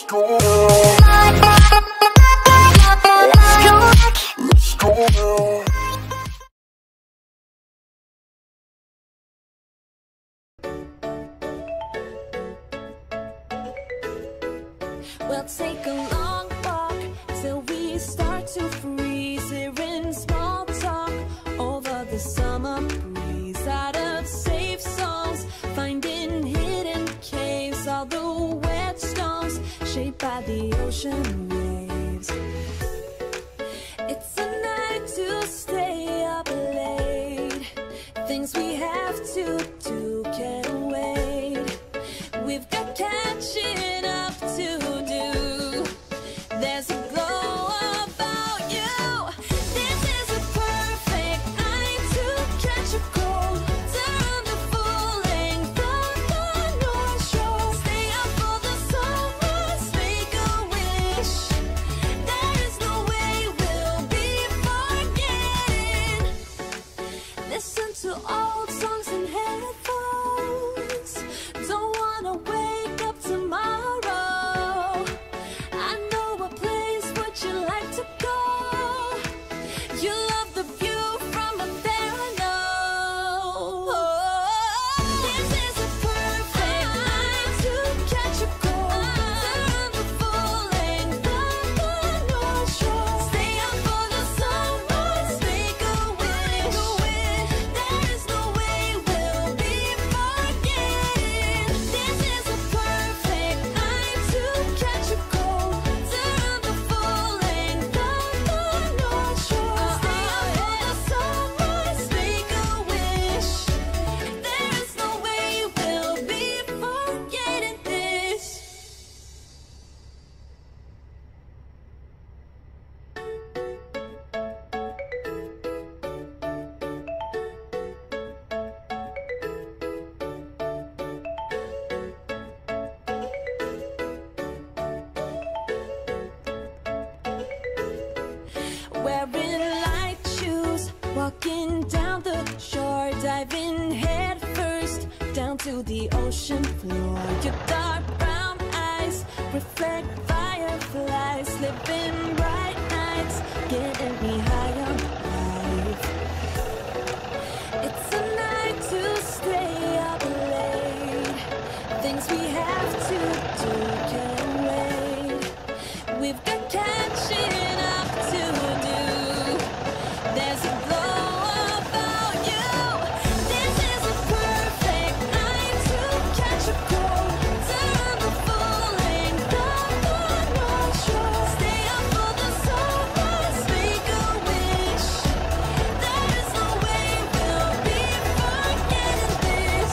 go. Let's go. We'll take a long walk till we start to freeze. Hearing small talk over the summer breeze. Out of safe songs, finding hidden caves. All the wet stones shaped by the ocean waves. It's a night to stay up late. Things we have to do can't wait. We've got catching up to do. There's a glow about you. This is a perfect night to catch a cold. Turn the full length on the North Shore. Stay up for the sunrise, make a wish. There is no way we'll be forgetting. Listen to old songs in headphones. Don't wanna wake up tomorrow. I know a place, would you like to go? You love the view from up there, I know. This is a perfect night to catch a cold. Turn the full length on the North Shore. Stay up for the sunrise, make a wish. There is no way we'll be forgetting. This is a perfect night to catch a cold. Turn the full length on the North Shore. Stay up for the sunrise, make a wish. There is no way we'll be forgetting this. Wearing light shoes, walking down the shore, diving head first down to the ocean floor. Your dark brown eyes reflect fireflies, living bright nights, getting me high on life. It's a night to stay up late. Things we have to do can't wait. We've got catching up to do. There's a glow about you. This is a perfect night to catch a cold. Turn the full length on the North Shore. Stay up for the sunrise, make a wish. There is no way we'll be forgetting this.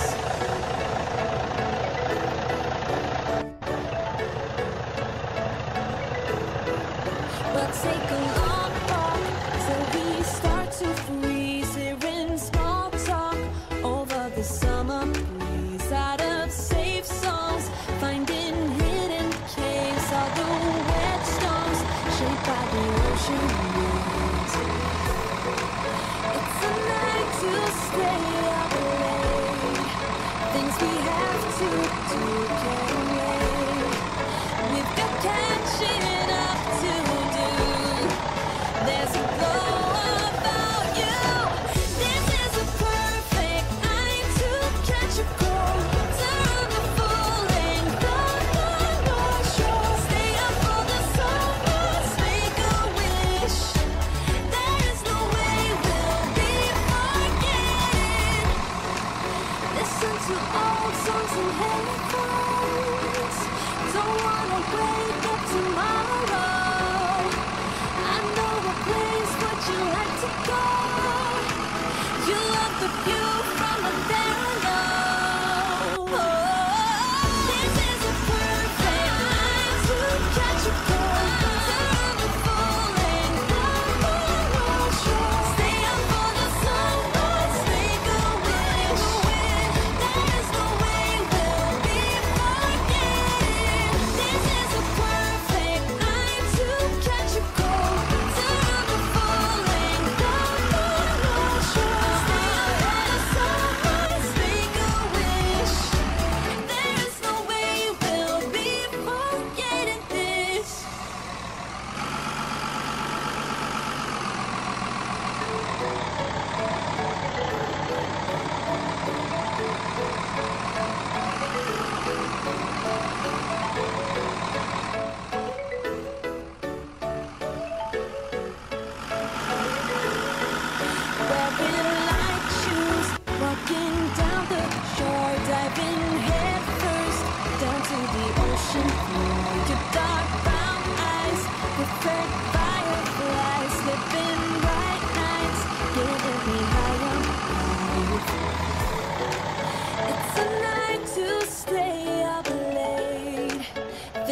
We'll take a long walk till we start to freeze. Hearing small talk over the summer breeze. Out of safe songs, finding hidden caves. All the wet stones shaped by the ocean waves. It's a night to stay up late. Things we have to do can't wait. We've got catching up to do. There's a glow about you. This is a perfect night to catch a cold. Turn the full length on the North Shore. Stay up for the sunrise, make a wish. There is no way we'll be forgetting. Listen to old songs in headphones. Don't wanna wake up tomorrow. I know a place, would you like to go? You love the view from up there, I know. This is a perfect night to catch a cold. Turn the full length on the North Shore. Stay up for the sunrise, make a wish. There is no way we'll be forgetting. This is a perfect night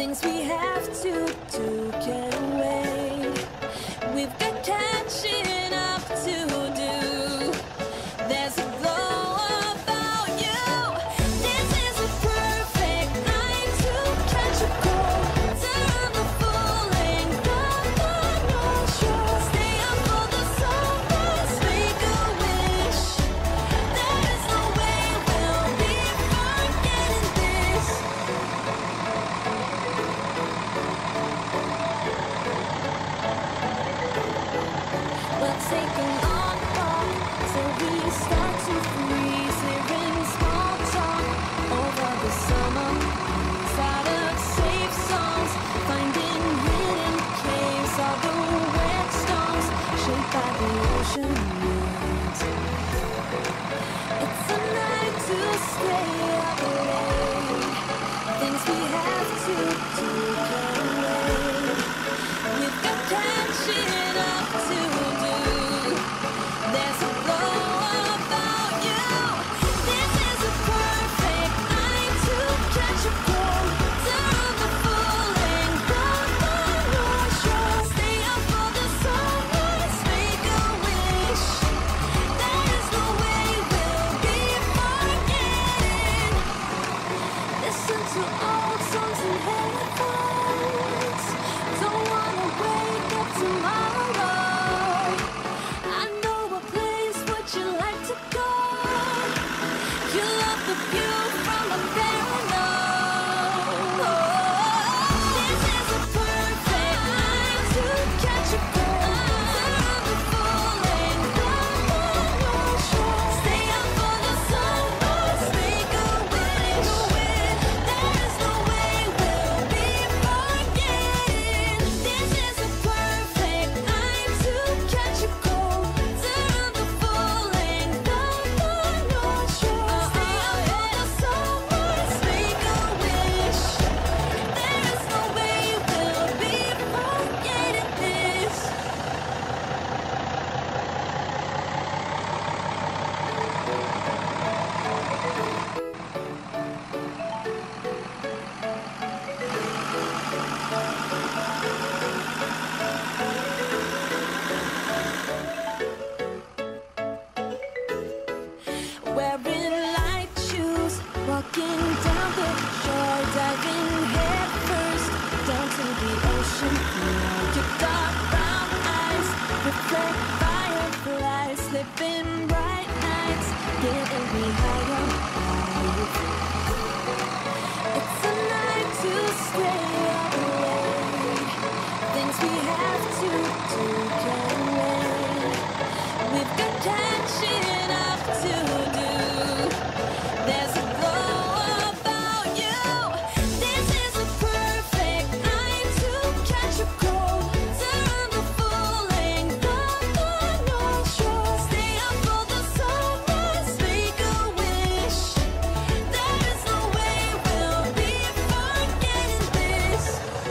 things we have to do can't wait. We've got catching up to do. There's a glow about you. This is a perfect night to catch a cold. Turn the full length up on your shore. Stay up for the sunrise, make a wish. There is no way we'll be forgetting this. We'll take a long walk till we start to freeze. Hearing small talk over the summer breeze. Out of safe songs, finding hidden caves. All the wet stones shaped by the ocean winds. It's a night to stay up late. Things we have to do can't wait. We've got catching up to do. There's a glow about you. This is a perfect night to catch a cold. Turn the full length up on your shore. Stay up for the sunrise, make a wish. There is no way we'll be forgetting. Listen to old songs and headphones. Don't wanna wake up tomorrow. I know a place, would you like to go? You love the view from a veranda. This is a perfect night to catch a cold. Turn the full length up on your shore. Stay up for the sunrise, make a wish. There is no way we'll be forgetting. This is a perfect night to catch a cold. Turn the full length up on your shore. Stay up for the sunrise, make a wish. There is no way we'll be forgetting this. Wearing light shoes, walking down the shore, diving head first down to the ocean floor. Your dark brown eyes reflect fireflies, slipping bright nights, getting me high on life. It's a night to stay up late. Things we have to do can't wait. We've got catching up to do. There's a glow about you. This is a perfect night to catch a cold. Turn the full length up on your shore. Stay up for the sunrise, make a wish. There is no way we'll be forgetting this.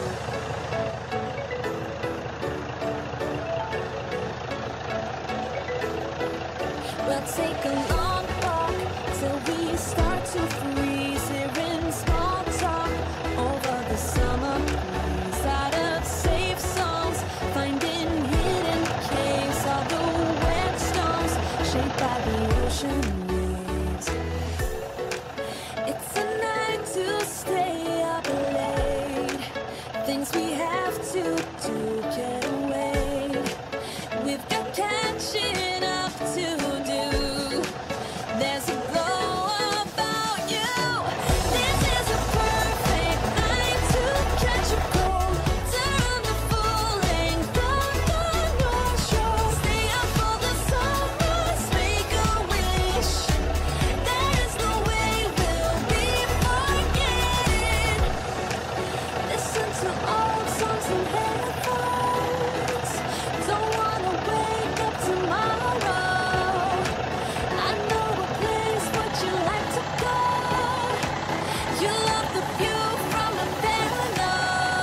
We'll take a long walk till we start to freeze. Hearing small talk over the summer breeze. Out of safe songs, finding hidden caves. All the wet stones shaped by the ocean waves. It's a night to stay up late. Things we have to do can't wait. We've got catching up to do. There's a glow about you. This is a perfect night to catch a cold. Turn the full length up on your shore. Stay up for the sunrise, make a wish. There is no way we'll be forgetting. Listen to old songs and headphones. Don't wanna wake up tomorrow. I know a place, would you like to go? You love the view from a veranda.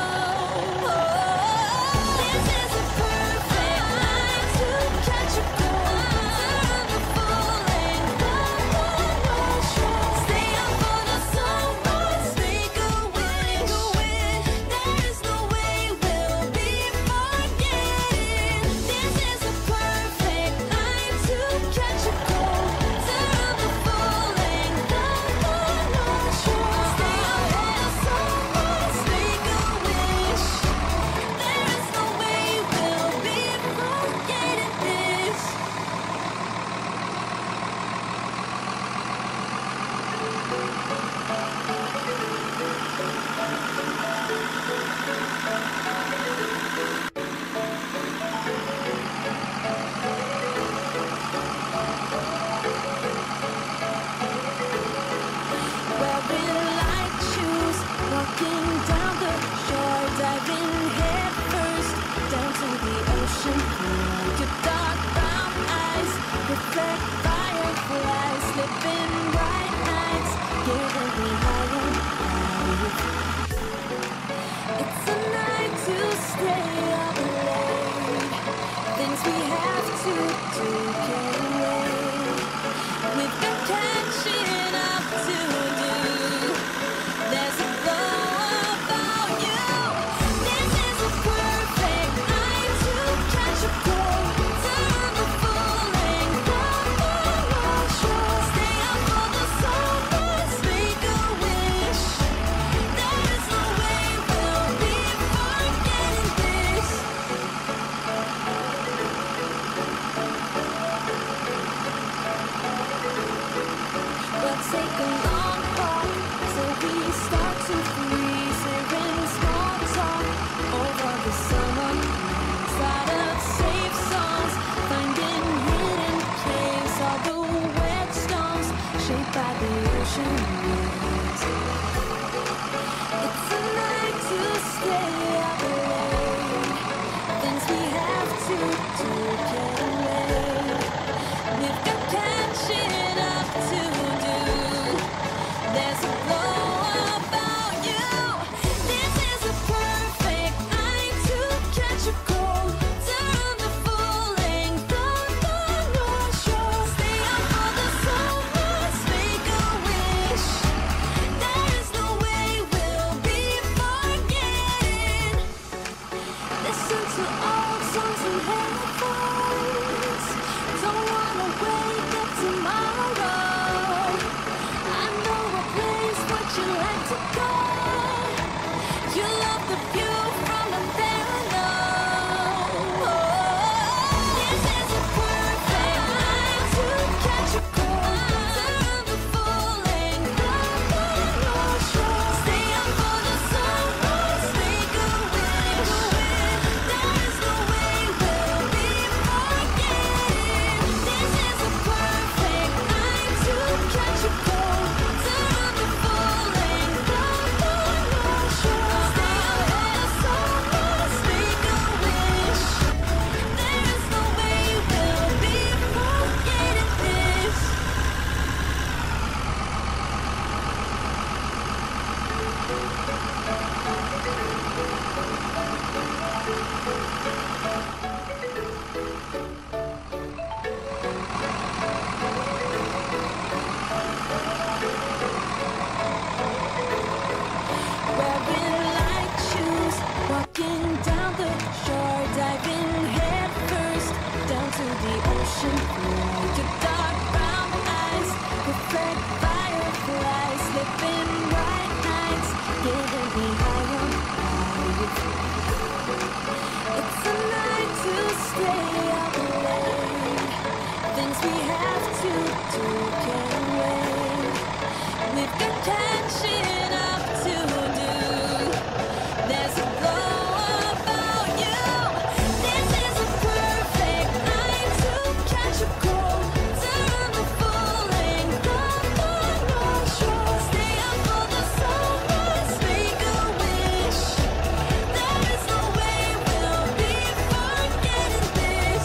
This is a perfect night to catch a cold. Turn the full length up on your shore. Stay up for the sunrise, make a wish. It's a night to stay up late. Things we have to do get away. We've got catching up to do. There's a glow about you. This is a perfect night to catch a cold. Turn the full length of the shore. Stay up for the sunrise, make a wish. There's no way we'll be forgetting this. Let's take a long walk till we start to freeze. Hearing small talk over the summer breeze. Out of safe songs, finding hidden caves. All the wet stones shaped by the ocean waves. It's a night to stay up late. Things we have to do get away. We've got catching up to do. There's a glow about you. This is a perfect night to catch a cold. Turn the full length of the North Shore. Stay up for the sunrise, make a wish. There is no way we'll be forgetting. Listen to old songs and headphones. Don't wanna wake up tomorrow. I know a place where you like to go. You love the view from the veranda. This is a perfect night to catch a cold. Turn the full length of the North Shore. Stay up for the sunrise, make a wish. There is no way we'll be forgetting. This is a perfect night to catch a cold. Turn the full length of the North Shore. Stay up for the sunrise, make a wish. There is no way we'll be forgetting this. Wearing light shoes, walking down the shore, diving head first down to the ocean floor. Your dark brown eyes, perfect fireflies, living bright nights, getting me high on high. It's a night to stay up late. Things we have to do get away. We've got catching up to do. There's a glow about you. This is a perfect night to catch a cold. Turn the full length of the North Shore. Stay up for the sunrise, make a wish. There is no way we'll be forgetting this.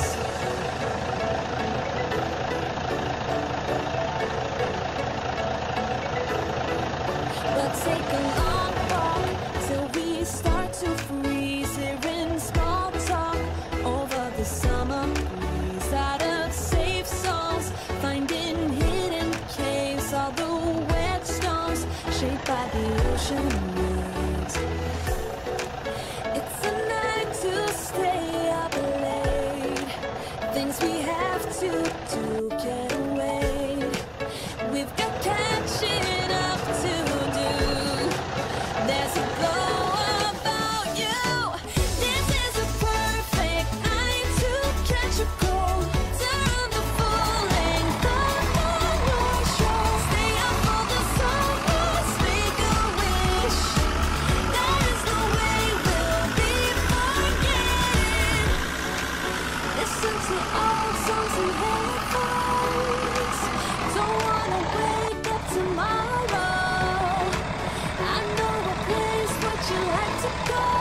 Let's take a long walk till we start to freeze. Hearing small talk over the summer breeze. Out of safe songs, finding hidden caves. All the wet stones shaped by the ocean waves. It's a night to stay up late. Things we have to do get away. We've got catching up to do. There's a glow about you. This is a perfect night to catch a cold. Turn the full length of the North Shore. Stay up for the sunrise, make a wish. There is no way we'll be forgetting. Listen to old songs and headphones. Don't wanna wake up tomorrow. I know a place where you like to go.